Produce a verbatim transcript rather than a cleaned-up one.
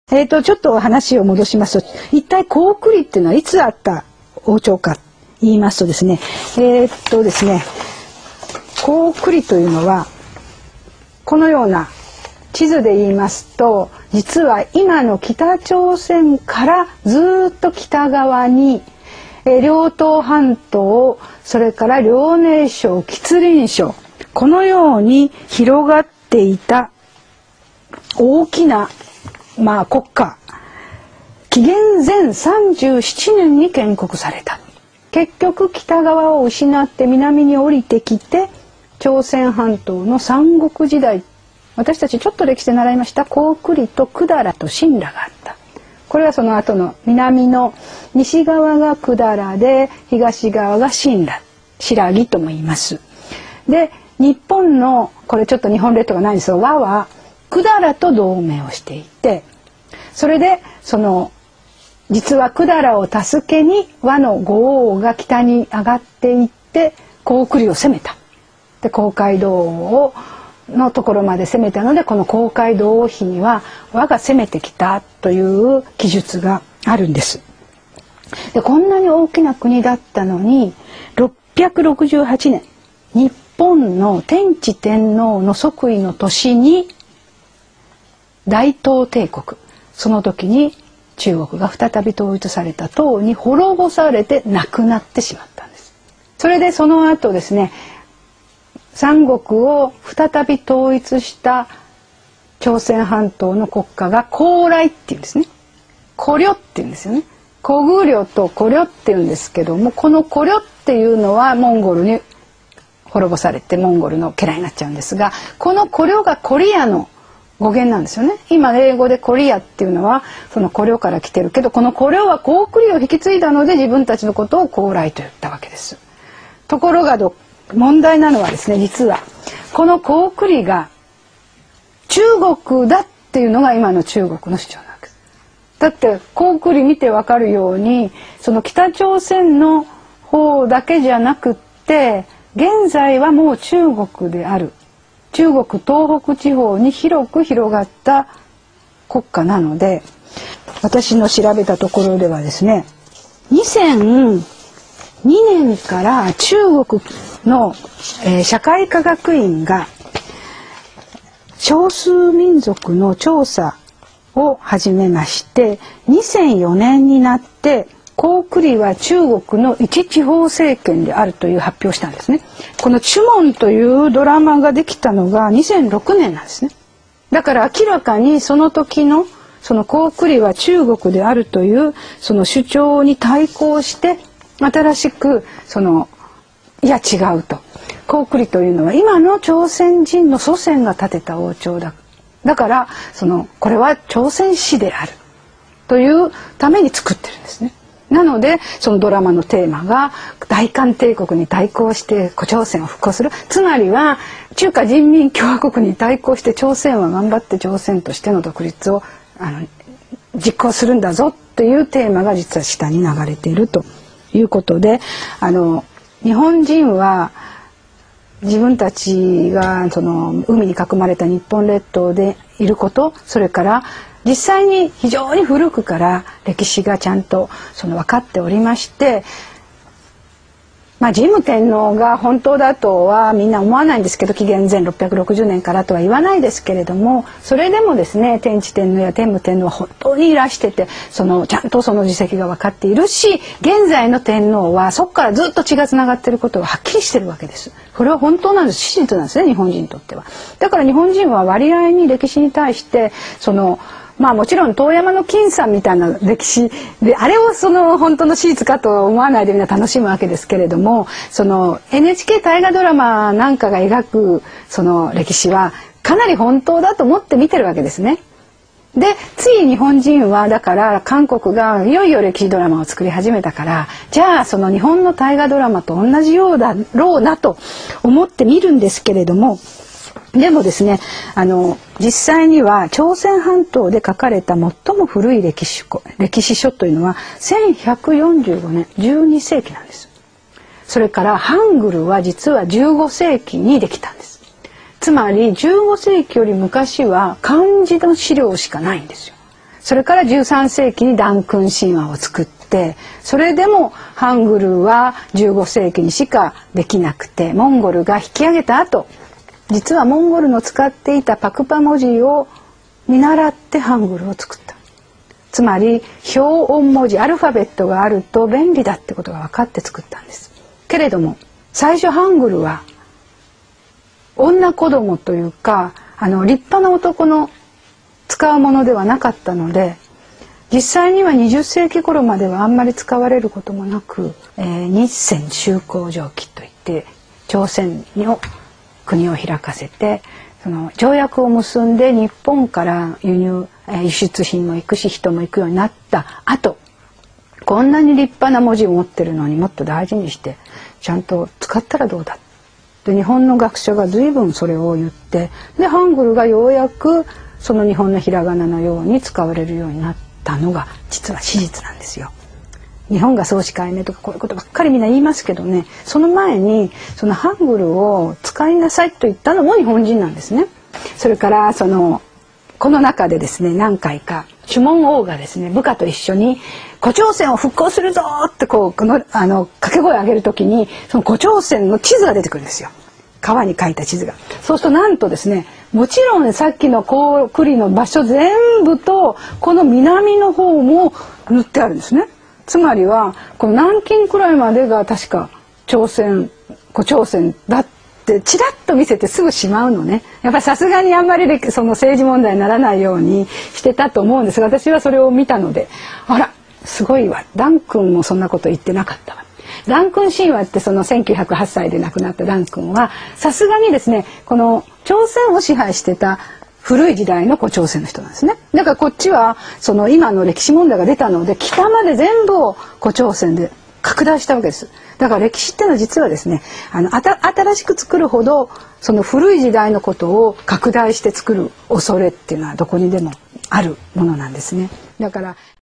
えーと、ちょっと話を戻しますと、一体高句麗っていうのはいつあった王朝か言いますとですね、えー、っとですね、高句麗というのはこのような地図で言いますと、実は今の北朝鮮からずっと北側に、えー、遼東半島、それから遼寧省、吉林省、このように広がっていた大きなまあ国家、紀元前さんじゅうななねんに建国された。結局北側を失って南に降りてきて、朝鮮半島の三国時代、私たちちょっと歴史で習いました高句麗と百済と新羅があった。これはその後の南の西側が百済で、東側が新羅、新羅とも言います。で、日本のこれちょっと日本列島がないんですよ。和は百済と同盟をしていて、それでその実は百済を助けに倭の五王が北に上がっていって高句麗を攻めた。で、公会堂をのところまで攻めたので、この公会堂王妃には倭が攻めてきたという記述があるんです。で、こんなに大きな国だったのにろっぴゃくろくじゅうはちねん、日本の天智天皇の即位の年に大東帝国、その時に中国が再び統一された唐に滅ぼされてなくなってしまったんです。それでその後ですね、三国を再び統一した朝鮮半島の国家が高麗っていうんですね。古領っていうんですよね。古具領と古領っていうんですけども、この古領っていうのはモンゴルに滅ぼされてモンゴルの家来になっちゃうんですが、この古領がコリアの語源なんですよね。今英語でコリアっていうのはその古領から来てるけど、この古領は高句麗を引き継いだので自分たちのことを高麗と言ったわけです。ところがど問題なのはですね、実はこの高句麗が中国だっていうのが今の中国の主張なわけです。だって高句麗見てわかるように、その北朝鮮の方だけじゃなくって現在はもう中国である、中国東北地方に広く広がった国家なので、私の調べたところではですね、にせんにねんから中国の、えー、社会科学院が少数民族の調査を始めまして、にせんよねんになって高句麗は中国の一地方政権であるという発表をしたんですね。このチュモンというドラマができたのがにせんろくねんなんですね。だから明らかにその時のその高句麗は中国であるというその主張に対抗して新しくそのいや違うと、高句麗というのは今の朝鮮人の祖先が建てた王朝だ、だからそのこれは朝鮮史であるというために作ってるんですね。なのでそのドラマのテーマが大韓帝国に対抗して古朝鮮を復興する、つまりは中華人民共和国に対抗して朝鮮は頑張って朝鮮としての独立をあの実行するんだぞというテーマが実は下に流れているということで、あの日本人は自分たちがその海に囲まれた日本列島でいること、それから実際に非常に古くから歴史がちゃんとその分かっておりまして、まあ神武天皇が本当だとはみんな思わないんですけど、紀元前ろっぴゃくろくじゅうねんからとは言わないですけれども、それでもですね、天智天皇や天武天皇は本当にいらしてて、そのちゃんとその実績が分かっているし、現在の天皇はそこからずっと血がつながっていることがはっきりしてるわけです。これは本当なんです、史実なんですね、日本人にとっては。だから日本人は割合に歴史に対してそのまあもちろん遠山の金さんみたいな歴史であれをその本当の史実かと思わないでみんな楽しむわけですけれども、その エヌエイチケー 大河ドラマなんかが描くその歴史はかなり本当だと思って見てるわけですね。でつい日本人はだから韓国がいよいよ歴史ドラマを作り始めたから、じゃあその日本の大河ドラマと同じようだろうなと思って見るんですけれども、でもですね、あの実際には朝鮮半島で書かれた最も古い歴史書、歴史書というのはせんひゃくよんじゅうごねん、じゅうにせいきなんです。それからハングルは実はじゅうごせいきにできたんです。つまりじゅうごせいきより昔は漢字の資料しかないんですよ。 それからじゅうさんせいきに弾訓神話を作って、それでもハングルはじゅうごせいきにしかできなくて、モンゴルが引き上げた後、実はモンゴルの使っていたパクパ文字を見習ってハングルを作った。つまり表音文字、アルファベットがあると便利だってことが分かって作ったんです。けれども最初ハングルは女子供というか、あの立派な男の使うものではなかったので、実際にはにじゅっせいき頃まではあんまり使われることもなく、えー、日鮮修好条記といって朝鮮の国を開かせて、その条約を結んで日本から輸入、えー、輸出品も行くし人も行くようになった後、こんなに立派な文字を持ってるのにもっと大事にしてちゃんと使ったらどうだで、日本の学者が随分それを言って、でハングルがようやくその日本のひらがなのように使われるようになったのが実は史実なんですよ。日本が創始解明とかこういうことばっかりみんな言いますけどね、その前にそのハングルを使いなさいと言ったのも日本人なんですね。それからそのこの中でですね、何回か守門王がですね部下と一緒に胡蝶線を復興するぞってこうこのあの掛け声を上げるときに、その胡蝶線の地図が出てくるんですよ。川に描いた地図が。そうするとなんとですね、もちろん、ね、さっきの高句麗の場所全部とこの南の方も塗ってあるんですね。つまりはこの南京くらいまでが確か朝鮮胡蝶線だってちらっと見せてすぐしまうのね。やっぱりさすがにあんまりその政治問題にならないようにしてたと思うんですが、私はそれを見たので、あらすごいわ、弾訓もそんなこと言ってなかったわ。弾訓神話ってそのせんきゅうひゃくはちさいで亡くなった弾訓はさすがにですね、この朝鮮を支配してた古い時代のこう朝鮮の人なんですね。だからこっちはその今の歴史問題が出たので北まで全部をこう朝鮮で拡大したわけです。だから歴史っていうのは実はですね、あのあた新しく作るほどその古い時代のことを拡大して作る恐れっていうのはどこにでもあるものなんですね。だから